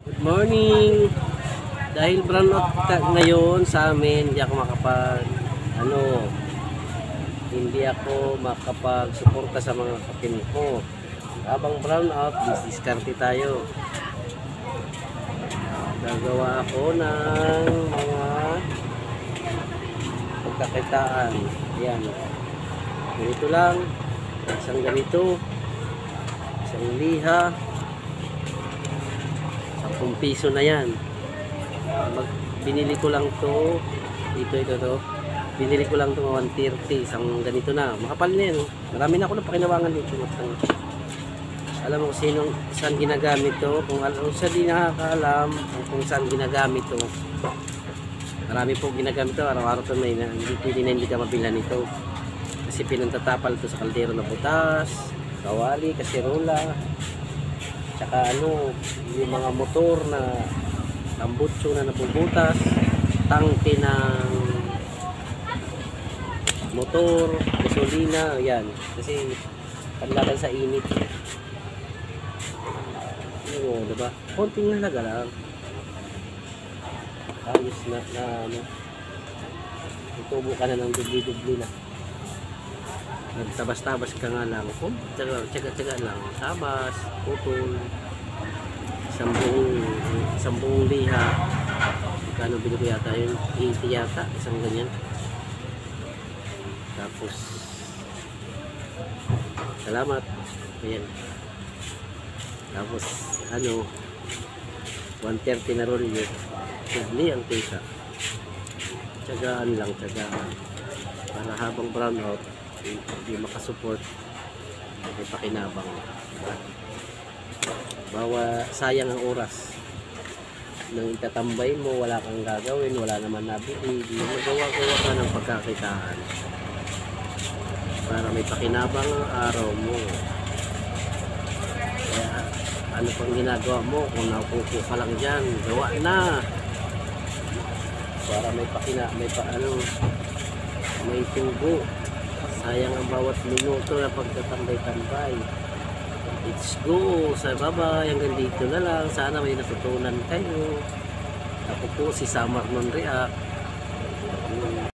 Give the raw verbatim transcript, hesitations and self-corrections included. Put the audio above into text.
Good morning! Dahil brownout ka- ngayon sa amin, hindi ako makapag ano, hindi ako makapag-suporta sa mga kapin ko. Habang brownout, diskarte tayo. Gagawa ako ng mga pagkakitaan. Ayan. Ganito lang. Isang ganito. Isang liha. Sampung piso na yan. Mag, binili ko lang to. Ito, ito, to. Binili ko lang to one thirty. Isang ganito na. Makapal na yan. Marami na ako na pakinawangan dito. Alam mo kung sinong, saan ginagamit to. Kung, kung saan di nakakaalam kung saan ginagamit to. Marami po ginagamit to. Araw-araw to may na. Hindi pwede na hindi ka mabila nito. Kasi pinantatapal to sa kaldero na butas, kawali, kasirola. Tsaka ano, yung mga motor na tambutso na napubutas, tangke ng motor, gasolina, yan. Kasi panlaban sa init. Oo, diba? Konting halaga lang. Ayos na, na ano. Itubo ka na ng dubli-dubli na. Nagtabas-tabas ka nga lang. Oh, tsaga-tsaga lang. Tabas, putol. Isang buong, isang buong liha. Kano bili ko yata yun? eighty yata. Isang ganyan. Tapos, salamat. Ayan. Tapos, ano, one thirty na rolyo. Sigli ang tisa. Tsagaan lang, tsagaan. Para habang brown out, hindi makasupport, may pakinabang. Bawa, sayang ang oras. Nang itatambay mo, wala kang gagawin, wala naman nabili, hindi mo magawa-gawa ka ng pagkakitaan. Para may pakinabang ang araw mo. Kaya, ano pang ginagawa mo? Kung naupupo ka lang dyan, gawa na. Para may pakina, may pa ano, may tubo. Sayang ang bawat minuto na pagtatambay-tambay. Let's go! Sa baba, hanggang dito na lang. Sana may natutunan kayo. Ako po si Samar Non React.